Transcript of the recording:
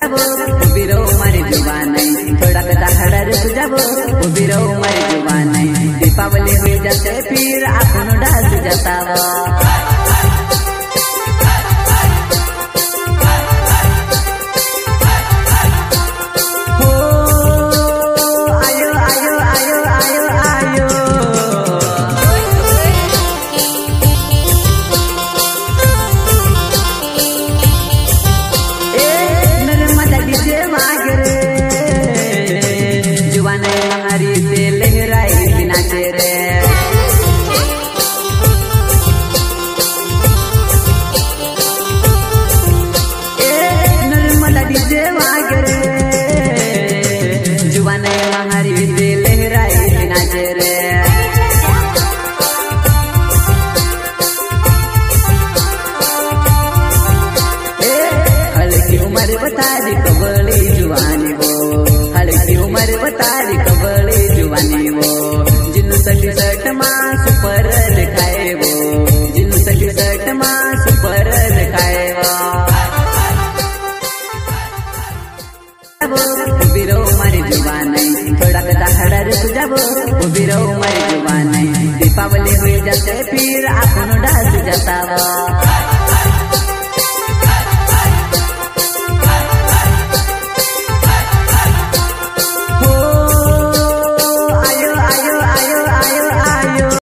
उबिरो मारी जुबान थोड़ा कदा खड़ा रुक जाबो उबिरो मारी जुबान दीपावली हो जाते फिर आपन डांस जतावा बतारी कबली जुवानी वो हल्की उम्र बतारी कबली जुवानी वो जिन्नु सटी शर्ट मां सुपर दिखाए वो जिन्नु सटी शर्ट मां सुपर दिखाए वो उबिरो मारी जुबान थोड़ा कदा खड़ा रुक जाबो उबिरो मारी जुबान दीपावली हो जाते फिर आपन डांस जतावा।